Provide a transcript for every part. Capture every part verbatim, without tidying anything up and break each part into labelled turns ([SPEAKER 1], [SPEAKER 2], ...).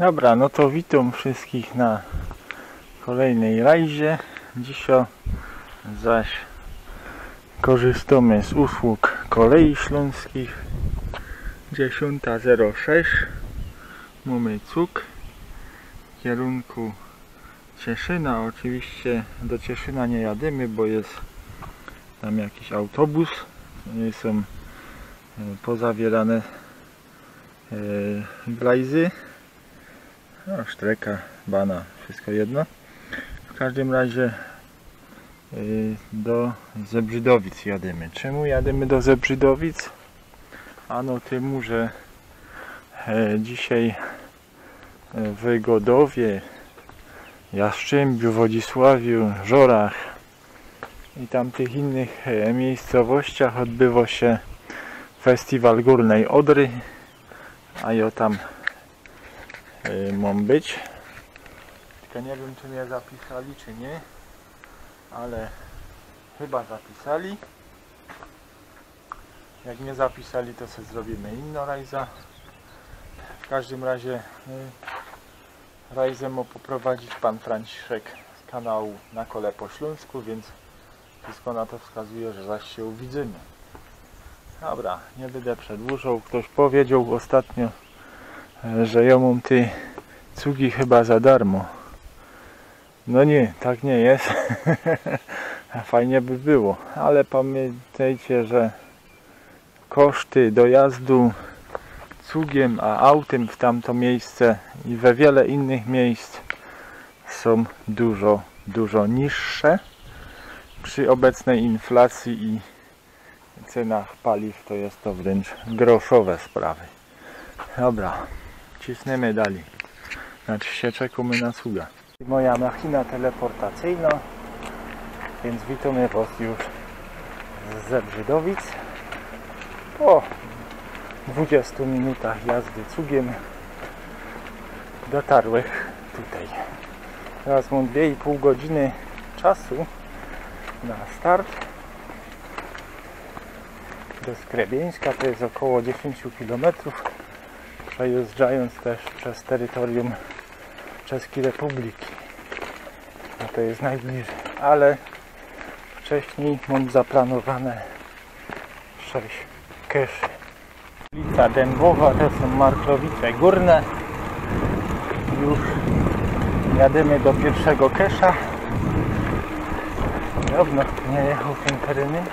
[SPEAKER 1] Dobra, no to witam wszystkich na kolejnej rajdzie. Dzisiaj zaś korzystamy z usług Kolei Śląskich. dziesiąta zero sześć. Mamy cuk w kierunku Cieszyna. Oczywiście do Cieszyna nie jadymy, bo jest tam jakiś autobus. Są pozawierane glajzy. No, sztreka, bana, wszystko jedno. W każdym razie yy, do Zebrzydowic jadymy. Czemu jadymy do Zebrzydowic? Ano temu, że e, dzisiaj w Godowie, Jastrzębiu, Wodzisławiu, Żorach i tamtych innych e, miejscowościach odbywa się festiwal Górnej Odry, a ja tam y, mam być. Tylko nie wiem, czy mnie zapisali, czy nie, ale chyba zapisali. Jak nie zapisali, to sobie zrobimy inną rajza. W każdym razie y, rajzę ma poprowadzić pan Franciszek z kanału Na Kole po Śląsku, więc wszystko na to wskazuje, że zaś się uwidzimy. Dobra, nie będę przedłużał. Ktoś powiedział ostatnio, że ja mam te cugi chyba za darmo. No nie, tak nie jest. Fajnie by było, ale pamiętajcie, że koszty dojazdu cugiem a autem w tamto miejsce i we wiele innych miejsc są dużo, dużo niższe. Przy obecnej inflacji i cenach paliw to jest to wręcz groszowe sprawy. Dobra, cisnemy dalej. Znaczy się czekamy na cuga. Moja machina teleportacyjna, więc witamy Was już z Zebrzydowic. Po dwudziestu minutach jazdy cugiem dotarłych tutaj. Teraz mam dwie i pół godziny czasu na start. Do Skrebieńska to jest około dziesięć kilometrów, przejeżdżając też przez terytorium Czeskiej Republiki. No to jest najbliżej, ale wcześniej mam zaplanowane sześć keszy. Ulica Dębowa, to są Marklowice Górne. Już jadymy do pierwszego kesza. Dawno nie jechał tym terenem.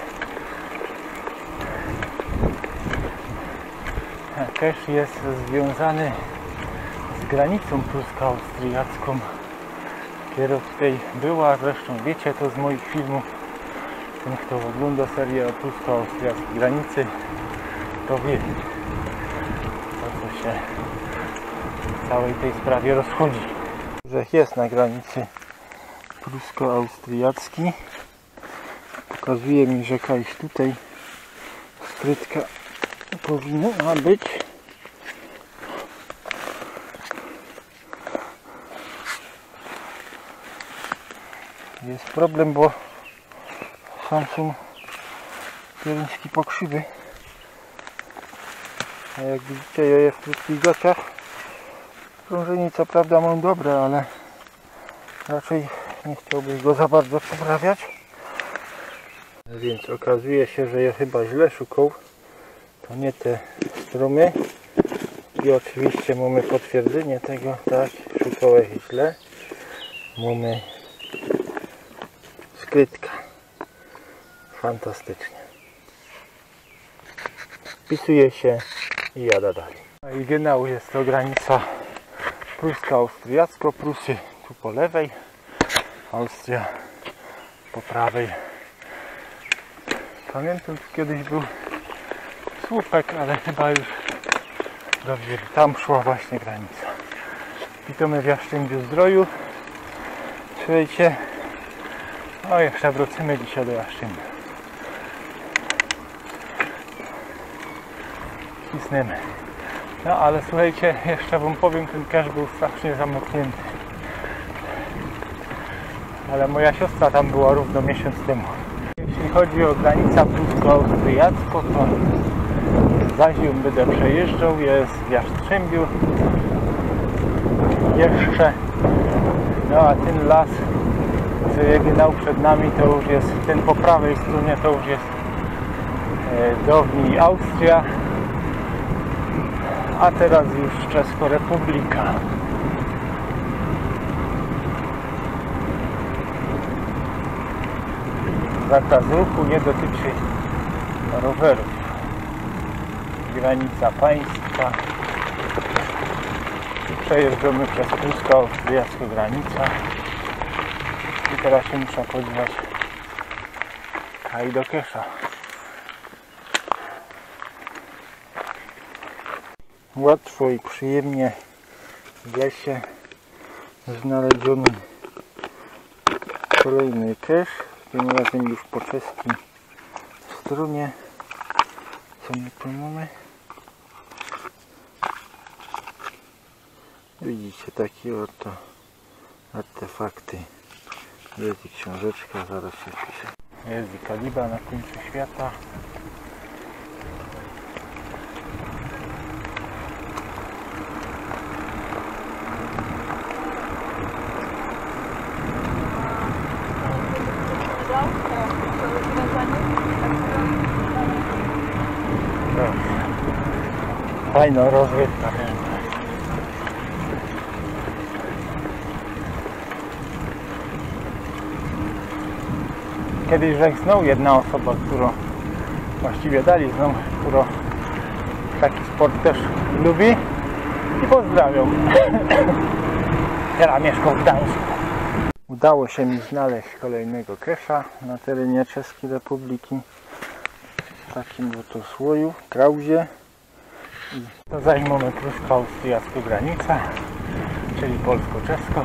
[SPEAKER 1] Kesz jest związany z granicą prusko-austriacką, która tutaj była, zresztą wiecie to z moich filmów. Ten, kto ogląda serię o prusko-austriackiej granicy, to wie, o co się w całej tej sprawie rozchodzi. Brzeg jest na granicy prusko-austriackiej. Pokazuje mi, że jakaś tutaj skrytka powinna być. Jest problem, bo sam są pieruński pokrzywy. A jak widzicie, ja je w krótkich gaciach. Krążenie co prawda mam dobre, ale raczej nie chciałbym go za bardzo poprawiać. Więc okazuje się, że ja chyba źle szukał. To nie te strumy. I oczywiście mamy potwierdzenie tego, tak, szukałeś źle. Mamy skrytka. Fantastycznie. Wpisuje się i jada dalej. No i genau jest to granica prusko-austriacko. Prusy tu po lewej, Austria po prawej. Pamiętam, tu kiedyś był słupek, ale chyba już dobrze, tam szła właśnie granica. Witamy w Jastrzębiu Zdroju. Słuchajcie, no jeszcze wrócimy dzisiaj do Jastrzębia. Cisnemy. No ale słuchajcie, jeszcze wam powiem, ten kesz był strasznie zamknięty. Ale moja siostra tam była równo miesiąc temu. Jeśli chodzi o granicę prusko-austriacką, to zaś ją będę przejeżdżał, jest w Jastrzębiu. jeszcze. No a ten las, co jeginał przed nami, to już jest, ten po prawej stronie to już jest dawniej Austria, a teraz już Czesko-Republika. Zakaz ruchu nie dotyczy rowerów. Granica państwa. Przejeżdżamy przez polsko-austriacką granicę. I teraz się muszę podjechać do Kesza. Łatwo i przyjemnie w lesie znaleziony kolejny kesz, tym razem już po czeskiej stronie. Co my tu mamy? Widzicie takie oto artefakty. Jest i książeczka, zaraz się pisze. Jest i kaliba na końcu świata. Fajna rozrywka. Kiedyś żegnął jedna osoba, którą właściwie dali zną, która taki sport też lubi i pozdrawiam. Teraz mieszkam w Gdańsku. Udało się mi znaleźć kolejnego kesza na terenie Czeskiej Republiki w takim oto słoju, krauzie. I to zajmujemy prusko-austriacką granicę, czyli polsko-czesko.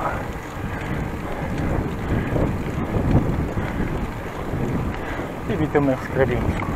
[SPEAKER 1] I witamy w Skrebieńsku.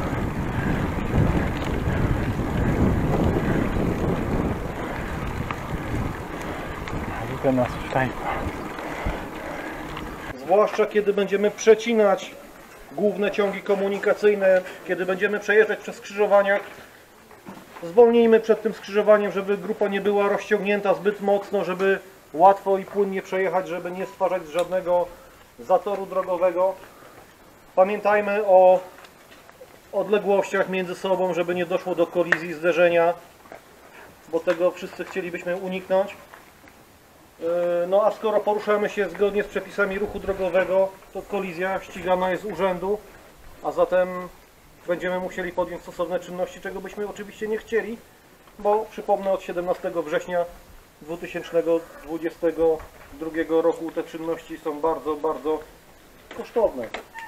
[SPEAKER 1] Witam nas w Sztajpa.
[SPEAKER 2] Zwłaszcza kiedy będziemy przecinać główne ciągi komunikacyjne, kiedy będziemy przejeżdżać przez skrzyżowania, zwolnijmy przed tym skrzyżowaniem, żeby grupa nie była rozciągnięta zbyt mocno, żeby łatwo i płynnie przejechać, żeby nie stwarzać żadnego zatoru drogowego. Pamiętajmy o odległościach między sobą, żeby nie doszło do kolizji, zderzenia, bo tego wszyscy chcielibyśmy uniknąć. No a skoro poruszamy się zgodnie z przepisami ruchu drogowego, to kolizja ścigana jest z urzędu, a zatem będziemy musieli podjąć stosowne czynności, czego byśmy oczywiście nie chcieli, bo przypomnę, od siedemnastego września dwa tysiące dwudziestego drugiego roku te czynności są bardzo, bardzo kosztowne.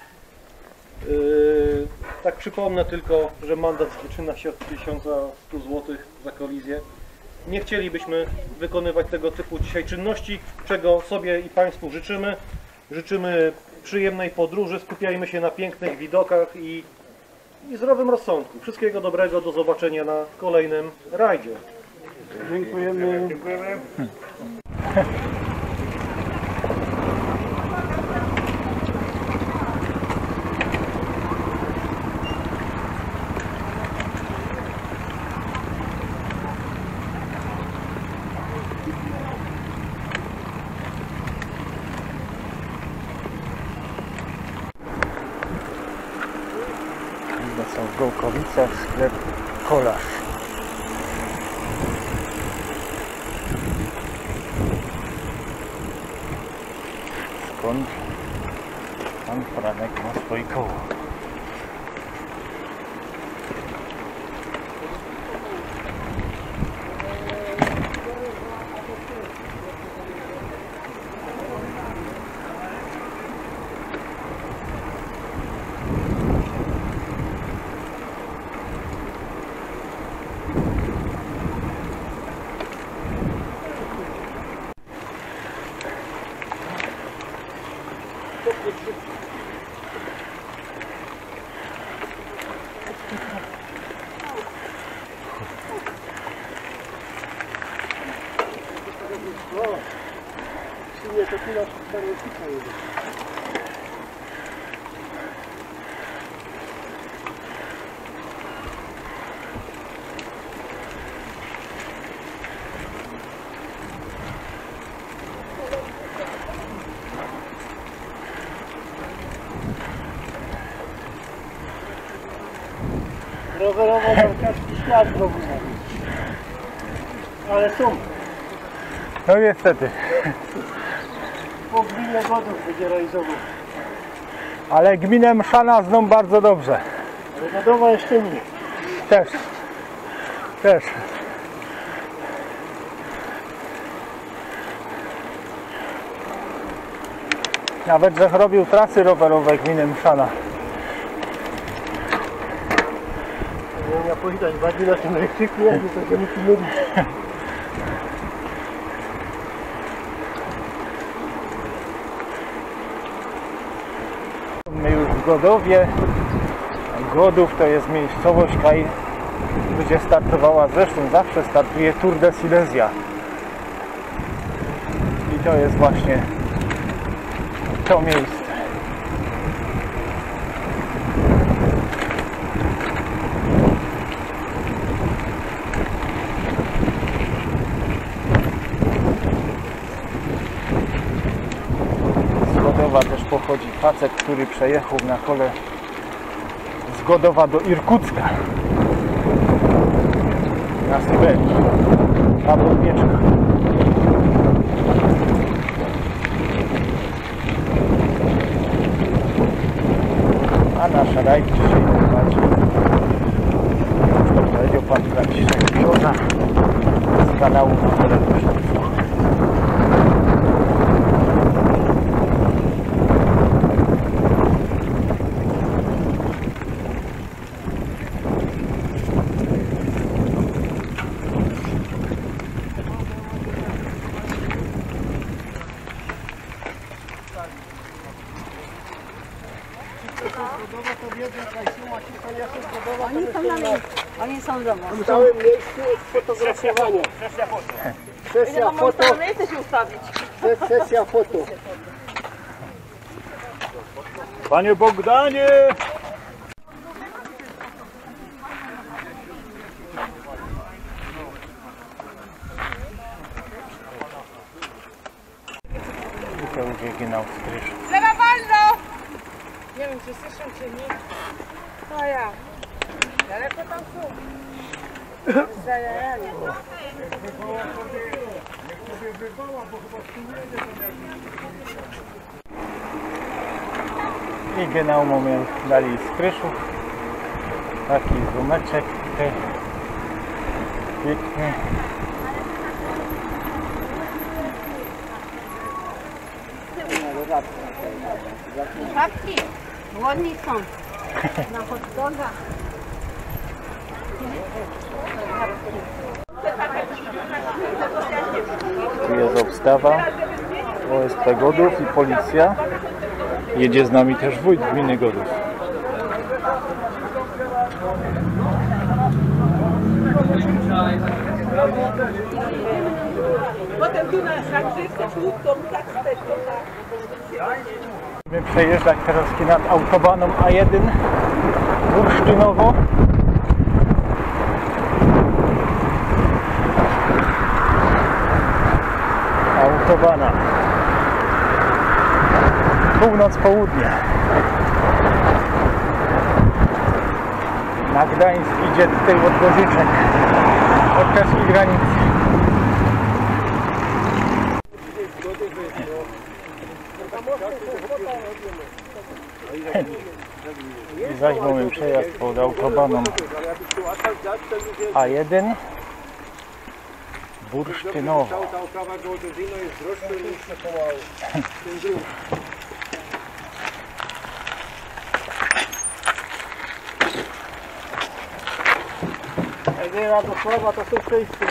[SPEAKER 2] Yy, tak przypomnę tylko, że mandat zaczyna się od tysiąca stu złotych za kolizję. Nie chcielibyśmy wykonywać tego typu dzisiaj czynności, czego sobie i Państwu życzymy. Życzymy przyjemnej podróży, skupiajmy się na pięknych widokach i, i zdrowym rozsądku. Wszystkiego dobrego, do zobaczenia na kolejnym rajdzie.
[SPEAKER 1] Dziękujemy. Dziękujemy. Są w Gołkowicach sklep Kolarz. Skąd pan Franek ma swoje koło. Nie, to tyle czterdzieści jest.
[SPEAKER 3] rowerowa narciarski ślad znowu. Ale są.
[SPEAKER 1] No niestety.
[SPEAKER 3] Po gminie Godów będzie realizował.
[SPEAKER 1] Ale gminę Mszana zną bardzo dobrze.
[SPEAKER 3] Ale Godowa jeszcze nie.
[SPEAKER 1] Też. Też. Nawet że robił trasy rowerowe gminy Mszana.
[SPEAKER 3] Nie miał powiedzieć, bardziej na tym elektryku, jak to będziemy tu mówić.
[SPEAKER 1] My już w Godowie. Godów to jest miejscowość, gdzie startowała, zresztą zawsze startuje Tour de Silesia. I to jest właśnie to miejsce. Z Godowa też pochodzi facet, który przejechał na kole z Godowa do Irkucka na Syberii, albo Mieczka. A nasz rajd dzisiaj prowadzi, to powiedział pan Franciszek Piona z kanału Numer jeden.
[SPEAKER 4] Oni są na miejscu. Oni są w domu.
[SPEAKER 3] W całym miejscu fotografowania. Sesja foto.
[SPEAKER 4] My chcesz się ustawić.
[SPEAKER 3] Sesja foto.
[SPEAKER 1] Panie Bogdanie! I to już wyginał z Kryżu.
[SPEAKER 4] Lewa wolno! Nie wiem, czy słyszą, czy nie. To ja. Daleko tam są. Zajajanie.
[SPEAKER 1] I genau moment dali z Kryżu. Taki zumeczek tutaj. Piękny.
[SPEAKER 4] Babci, głodni są. Na hot doga.
[SPEAKER 1] Tu jest obstawa O S P Godów i policja. Jedzie z nami też wójt gminy Godów.
[SPEAKER 4] Potem tu na szlakrzyce, krótką, tak z tego, tak.
[SPEAKER 1] Będziemy przejeżdżać teraz nad autobaną A jeden Bursztynowo. Autobana północ-południe. Na Gdańsk idzie tutaj od Gorzyczek, od czeskiej granicy. I zaś mamy przejazd pod autobaną A jeden Bursztynowo.
[SPEAKER 3] Ta oprawa geodezyjna jest droższa niż ten grunt. Jak nie ma do słowa, to są wszyscy.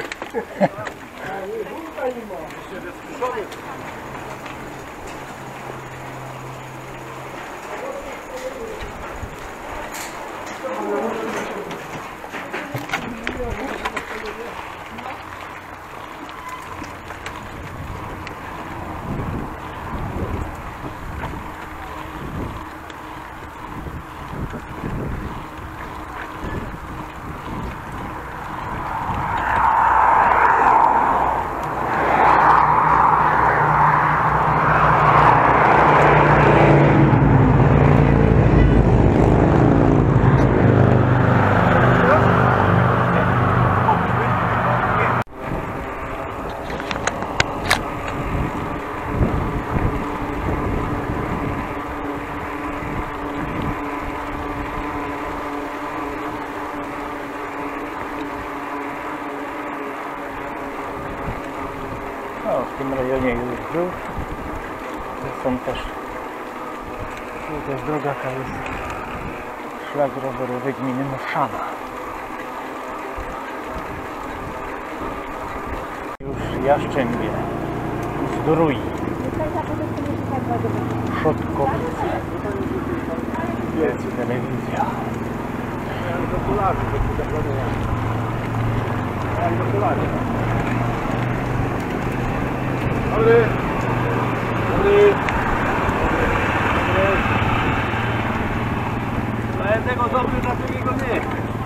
[SPEAKER 1] No, w tym rejonie już był. To są też, tu też droga, jaka jest szlak rowerowy gminy Moszana. Już Jaszczębie, Zdrój, Przodkowice, jest telewizja.
[SPEAKER 3] Dobry. Dobry. Dla jednego dobry, dla drugiego nie.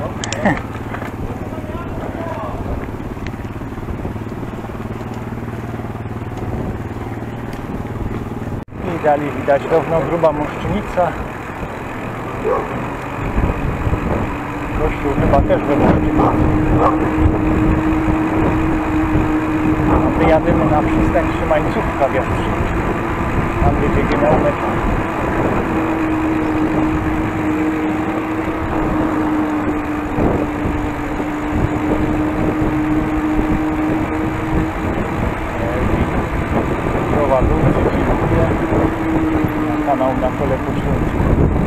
[SPEAKER 1] I dalej widać równo gruba Moszczynica. Kościół chyba też we Moszczynicy. My jadymy na przystań Szymańcówka w Jastrzębiu. Tam będzie geometra. Prowadzący dziękuję na kanał Na Kole Pośląsku.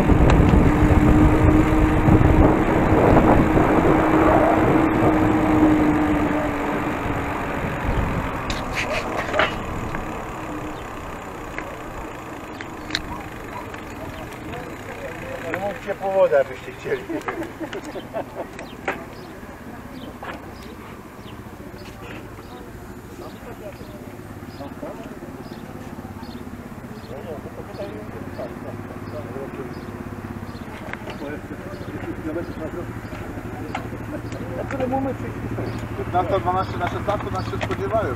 [SPEAKER 3] Nie mówcie po wodę, abyście chcieli. piętnasta dwanaście na szesnaście nas się spodziewają.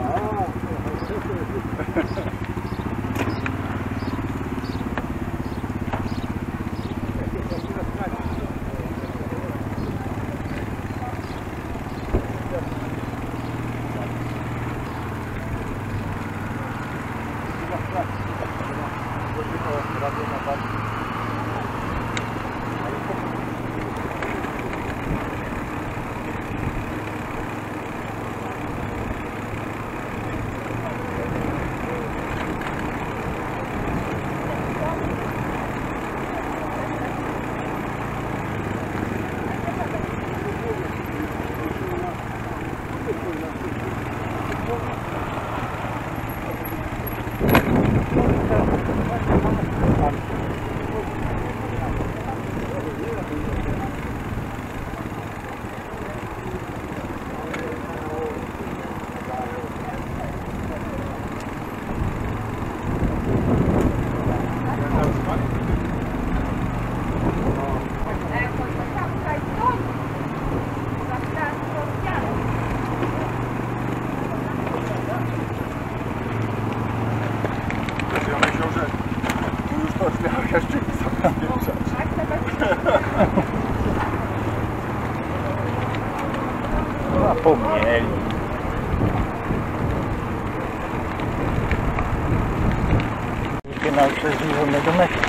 [SPEAKER 1] Zapomnieli. Finał przez zbliżony do mety.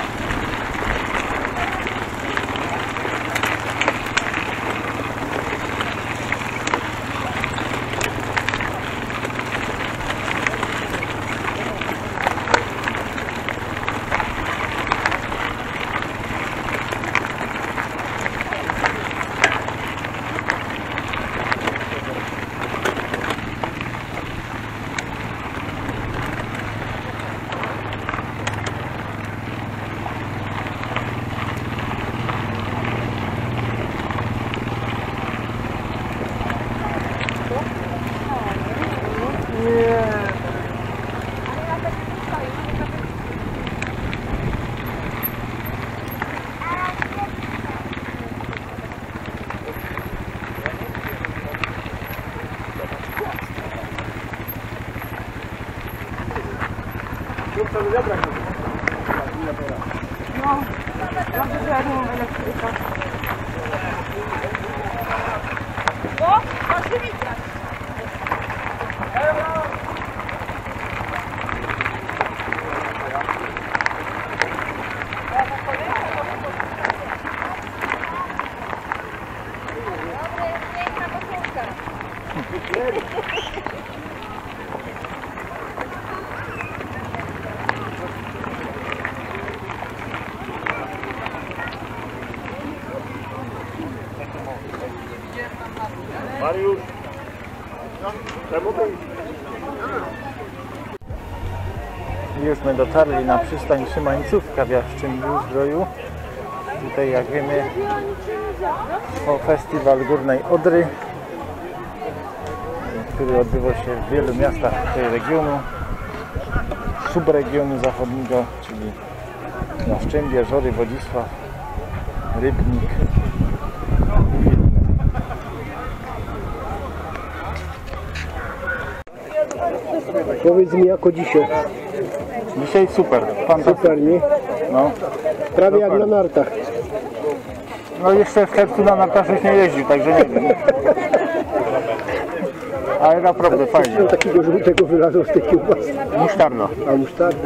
[SPEAKER 4] No, dobrze, że ja nie mam elektryka. O, Maszynica! Dobry, piękna koszulka.
[SPEAKER 1] Jużśmy dotarli na przystań Szymańcówka w Jastrzębiu-Zdroju. Tutaj, jak wiemy, o festiwal Górnej Odry, który odbywa się w wielu miastach tego regionu, subregionu zachodniego, czyli Jastrzębie, Żory, Wodzisław, Rybnik i inne.
[SPEAKER 3] Powiedz mi jako dzisiaj.
[SPEAKER 1] Dzisiaj super, fantastycznie.
[SPEAKER 3] Super, nie?
[SPEAKER 1] No.
[SPEAKER 3] Prawie jak na
[SPEAKER 1] Dokładnie.
[SPEAKER 3] nartach.
[SPEAKER 1] No jeszcze w czerwcu na nartach już nie jeździł, także nie wiem. Ale naprawdę fajnie.
[SPEAKER 3] No takiego żółtego wylazł z tej kiełbasy.
[SPEAKER 1] Musztarda.
[SPEAKER 3] A musztardę.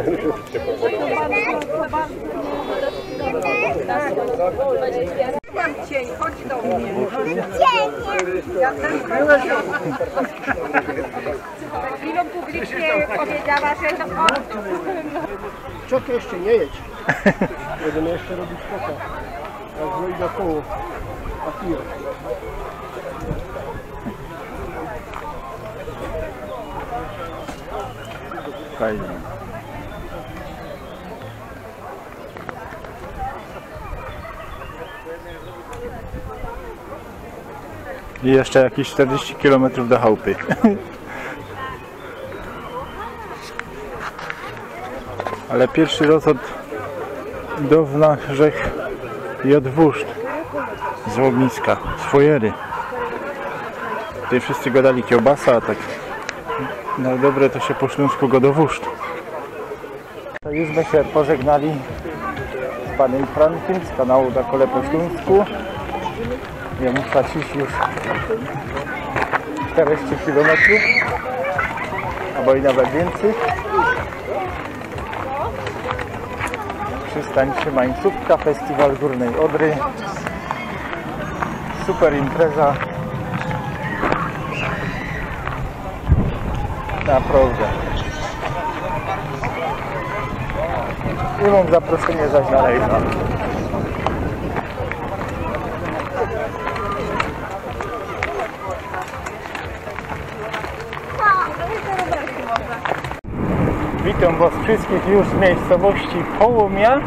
[SPEAKER 4] Cień, chodź do mnie. Chwilą publicznie powiedziała, że to on.
[SPEAKER 3] Czekaj, jeszcze nie jedź. Będziemy jeszcze robić foka. Jak wyjdę do koło. A piję.
[SPEAKER 1] Fajnie. I jeszcze jakieś czterdzieści kilometrów do chałupy. Ale pierwszy raz od dawna rzekł i od wóżd z ogniska, z fojery. Tutaj wszyscy gadali kiełbasa, a tak na dobre to się po śląsku go do wóżd. To już my się pożegnali z panem Frankiem z kanału Na Kole po Śląsku. Ja muszę iść już czterdzieści kilometrów, albo i nawet więcej. Przystań Szymańcówka, festiwal Górnej Odry. Super impreza. Naprawdę. I mam zaproszenie zaś na rejsa. Witam Was wszystkich już z miejscowości Połomia.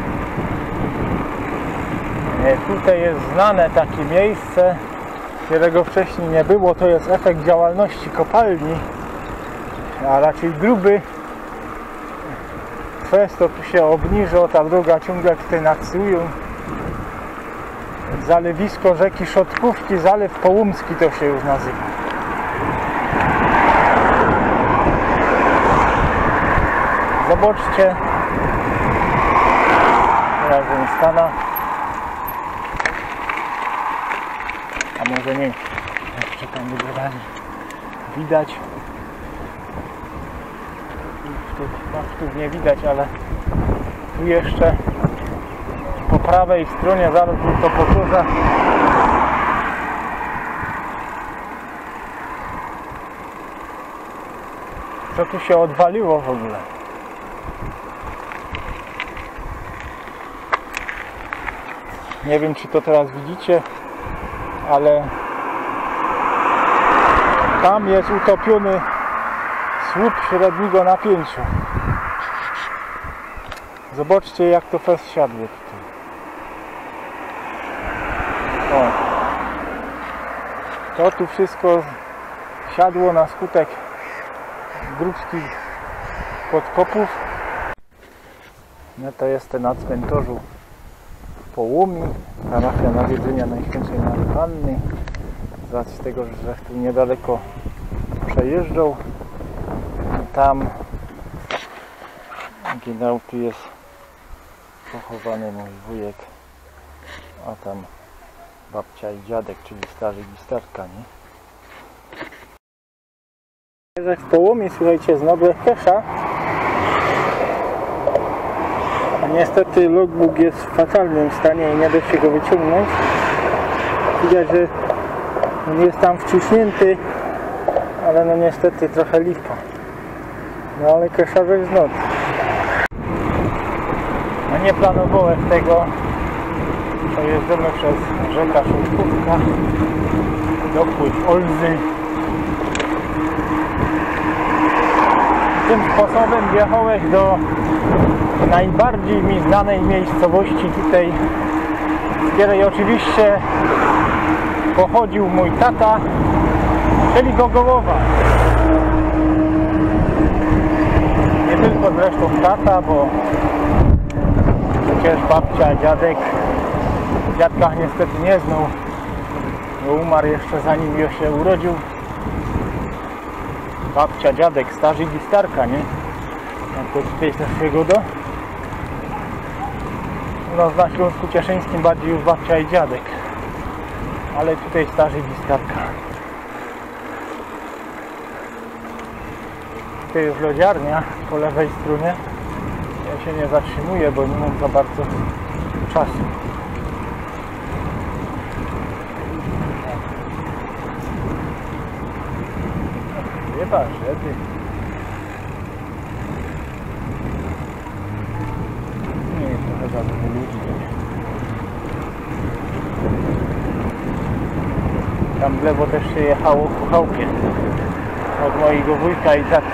[SPEAKER 1] E, Tutaj jest znane takie miejsce, którego wcześniej nie było. To jest efekt działalności kopalni, a raczej gruby. Przez to tu się obniża, ta droga ciągle tutaj naksują. Zalewisko rzeki Szotkówki, Zalew Połomski to się już nazywa. Zobaczcie, razem stana, a może nie, jeszcze tam wybrali, widać, tu nie widać, ale tu jeszcze po prawej stronie zaraz to powtórzę. Co tu się odwaliło w ogóle? Nie wiem, czy to teraz widzicie, ale tam jest utopiony słup średniego napięcia. Zobaczcie, jak to fest siadło tutaj. O. To tu wszystko siadło na skutek górskich podkopów. No to jest na cmentarzu Połomi, parafia Nawiedzenia Najświętszej Maryi Panny. Z racji tego, że tu niedaleko przejeżdżał. Tam ginął, tu jest pochowany mój wujek, a tam babcia i dziadek, czyli starzy i starka, nie? W Połomie, słuchajcie, znowu kesza. Niestety logbook jest w fatalnym stanie i nie da się go wyciągnąć. Widać, że on jest tam wciśnięty, ale no niestety trochę lipa. No ale keszarek z nocy. No nie planowałem tego. Przejeżdżamy przez rzekę Szotkówka, dopływ Olzy. Tym sposobem wjechałeś do najbardziej mi znanej miejscowości tutaj, z której oczywiście pochodził mój tata, czyli Gogołowa. Nie tylko zresztą tata, bo przecież babcia, dziadek, dziadka niestety nie znał, bo umarł jeszcze zanim ja się urodził. Babcia, dziadek, starzy i starka, nie? Jak to tutaj też wygoda. U nas na Śląsku Cieszyńskim bardziej już babcia i dziadek, ale tutaj starzy i starka. Tutaj już lodziarnia po lewej stronie. Ja się nie zatrzymuję, bo nie mam za bardzo czasu. Chyba, że ty. Nie, trochę za dużo ludzi. Tam w lewo też się jechało ku chałupie od mojego wujka i taty.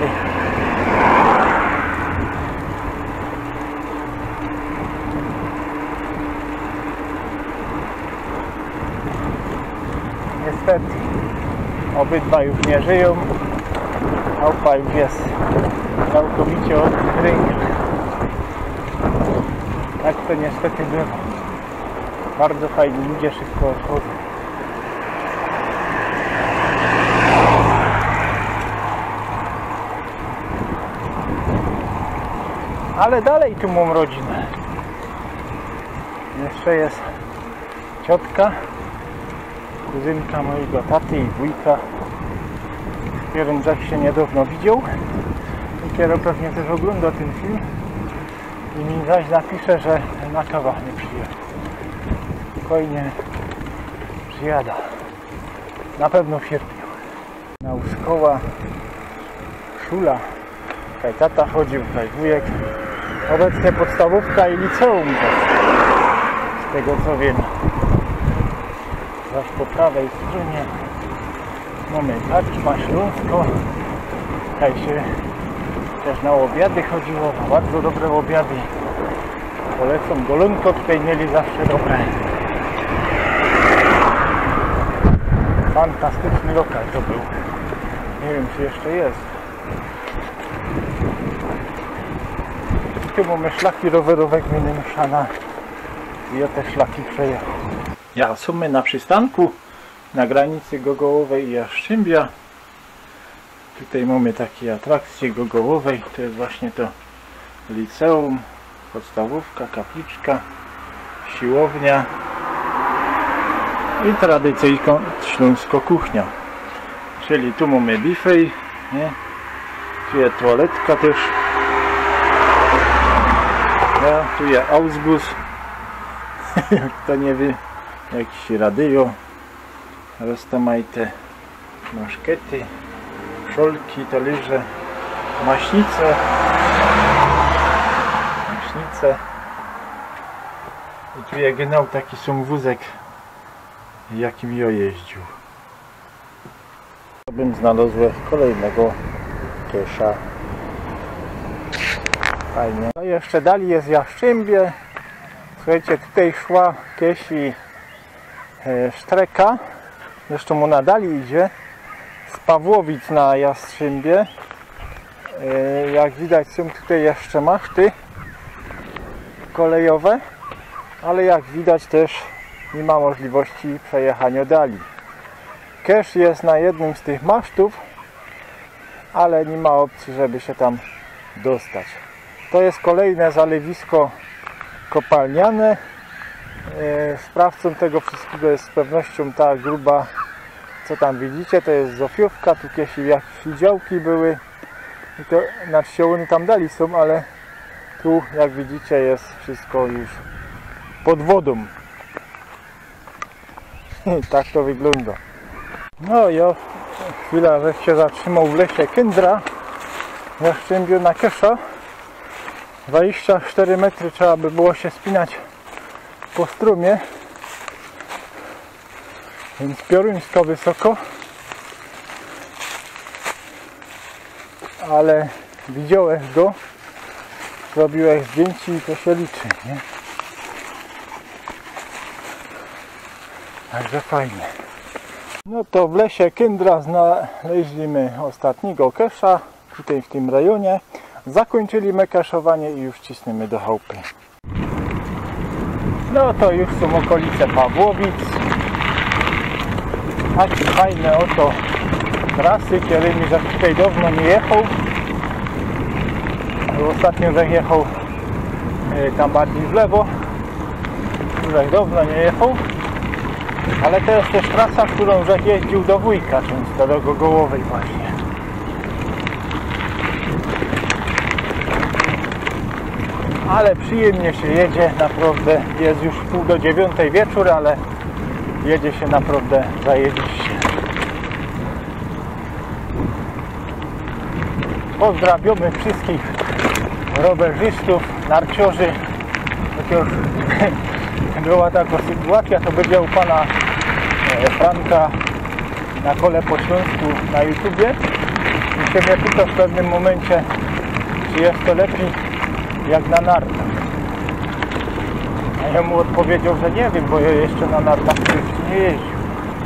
[SPEAKER 1] Niestety obydwa już nie żyją. Chałupa już jest całkowicie od rynku. Tak to niestety bywa. Bardzo fajni ludzie szybko odchodzą. Ale dalej tu mam rodzinę. Jeszcze jest ciotka, kuzynka mojego taty i wujka, z którym Jack się niedawno widział. Dopiero pewnie też ogląda ten film i mi zaś napisze, że na kawach nie przyjechał. Spokojnie przyjada. Na pewno w sierpniu. Na Uskoła, Szula, tutaj tata chodził, tutaj wujek. Obecnie podstawówka i liceum, z tego co wiem. Zaś po prawej stronie mamy Karczma Śląsko. Tutaj się też na obiady chodziło, na bardzo dobre obiady. Polecam, golonko tutaj mieli zawsze dobre. Fantastyczny lokal to był. Nie wiem, czy jeszcze jest. I tu mamy szlaki rowerowe gminy Mszana. I ja te szlaki przejechał. Ja sumy na przystanku na granicy Gogołowej i Jaszczymbia. Tutaj mamy takie atrakcje Gogołowej. To jest właśnie to liceum, podstawówka, kapliczka, siłownia i tradycyjna śląsko kuchnia. Czyli tu mamy buffet, nie? Tu jest toaletka też. Ja, tu jest Ausbus. Jak to nie wie, jakiś radio. Roztomajte maszkety, szolki, talerze, maśnice. Maśnice. I tu jest genau taki sam wózek, jakim ja jeździł. Bym znalazł kolejnego kiesza. Fajnie. No i jeszcze dalej jest Jaszczymbie. Słuchajcie, tutaj szła kiesi e, sztreka. Zresztą ona dalej idzie. Z Pawłowic na Jastrzębie. E, jak widać, są tutaj jeszcze maszty kolejowe. Ale jak widać też nie ma możliwości przejechania dalej. Kesz jest na jednym z tych masztów, ale nie ma opcji, żeby się tam dostać. To jest kolejne zalewisko kopalniane. Sprawcą tego wszystkiego jest z pewnością ta gruba, co tam widzicie, to jest Zofiówka. Tu kiedyś jakieś działki były i to, znaczy się one tam dali są, ale tu jak widzicie jest wszystko już pod wodą. I tak to wygląda. No ja chwila, że się zatrzymał w lesie Kędra w Jaszczębiu na Kesza. dwadzieścia cztery metry trzeba by było się spinać po strumie, więc pioruńsko wysoko, ale widziałeś go, zrobiłeś zdjęcie i to się liczy, nie? Także fajnie. No to w lesie Kyndra znaleźliśmy ostatniego kesza tutaj w tym rejonie. Zakończyliśmy keszowanie i już cisnemy do chałupy. No to już są okolice Pawłowic. Takie fajne oto trasy, którymi że tutaj dawno nie jechał. Ostatnio że jechał tam bardziej w lewo. Już dawno nie jechał. Ale to jest też trasa, którą że jeździł do wujka często, do Gogołowej właśnie. Ale przyjemnie się jedzie, naprawdę. Jest już pół do dziewiątej wieczór, ale jedzie się naprawdę zajebiście. Pozdrawiamy wszystkich rowerzystów, narciorzy. Jak już była taka sytuacja, to będzie u pana Franka na Kole po Śląsku na YouTubie i się mnie pyta w pewnym momencie, czy jest to lepiej jak na nartach. A ja mu odpowiedział, że nie wiem, bo ja jeszcze na nartach nie jeździł.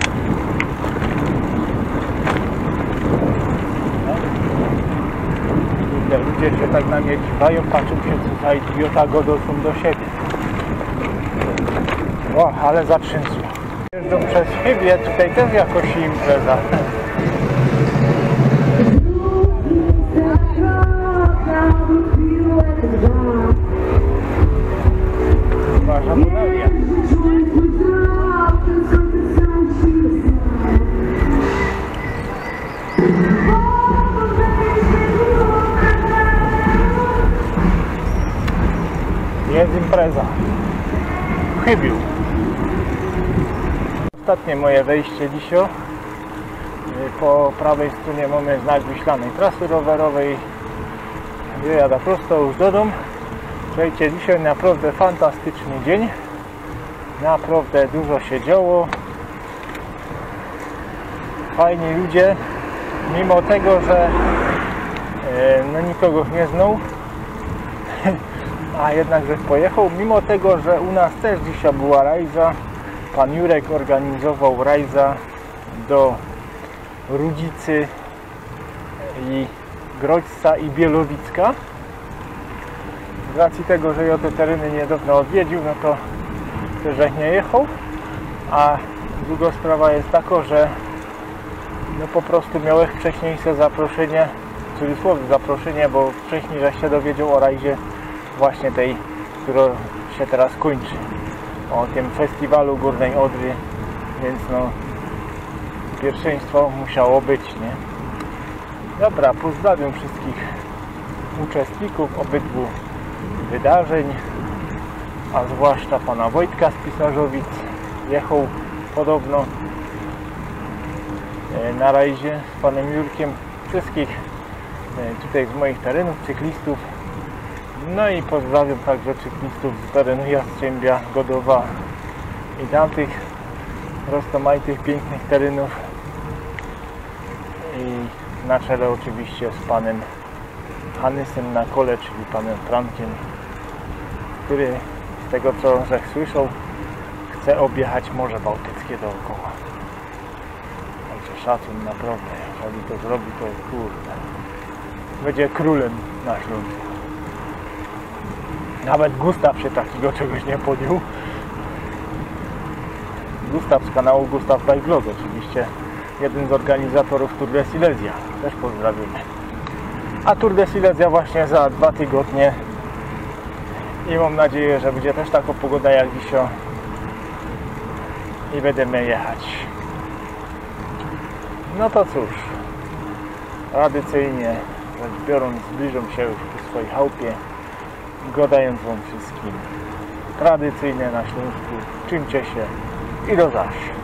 [SPEAKER 1] Ludzie się tak na mnie dziwają, patrzą się, co za idiota godą są do siebie. O, ale zatrzęsło. Jeżdżą przez Chybię, tutaj też jakoś impreza. Wasza Monalia. Jest impreza w Chybiu. Ostatnie moje wejście dzisiaj. Po prawej stronie mamy znak wyślanej trasy rowerowej. Wyjada prosto już do domu. Słuchajcie, dzisiaj naprawdę fantastyczny dzień. Naprawdę dużo się działo. Fajni ludzie. Mimo tego, że no, nikogo nie znał. A jednak żeś pojechał, mimo tego, że u nas też dzisiaj była rajza. Pan Jurek organizował rajza do Rudzicy i Grodźca i Bielowicka. Z racji tego, że ja te tereny niedawno odwiedził, no to też nie jechał. A druga sprawa jest taka, że no po prostu miałeś wcześniejsze zaproszenie, w cudzysłowie zaproszenie, bo wcześniej żeś się dowiedział o rajzie właśnie tej, która się teraz kończy, o tym festiwalu Górnej Odry, więc no pierwszeństwo musiało być, nie? Dobra, pozdrawiam wszystkich uczestników obydwu wydarzeń, a zwłaszcza pana Wojtka z Pisarzowic. Jechał podobno na rajdzie z panem Jurkiem. Wszystkich tutaj z moich terenów, cyklistów. No i pozdrawiam także cyklistów z terenu Jastrzębia, Godowa i tamtych roztomajtych, pięknych terenów. I na czele oczywiście z panem Hanysem na kole, czyli panem Frankiem, który z tego co żech słyszał, chce objechać Morze Bałtyckie dookoła. Także szacun naprawdę, jeżeli to zrobi, to kurde, będzie królem na Śląsku. Nawet Gustaw się takiego czegoś nie podjął. Gustaw z kanału Gustaw Bike Vlog, oczywiście jeden z organizatorów Tour de Silesia. Też pozdrawiamy. A Tour de Silesia właśnie za dwa tygodnie. I mam nadzieję, że będzie też taka pogoda jak dzisiaj. I będziemy jechać. No to cóż. Tradycyjnie rzecz biorąc, zbliżam się już ku swojej chałupie. Gadając wam wszystkim tradycyjnie na Śląsku, czymcie się i do zaś.